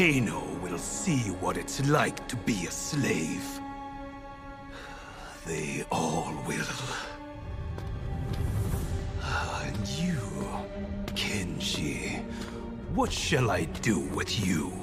Kano will see what it's like to be a slave. They all will. And you, Kenji, what shall I do with you?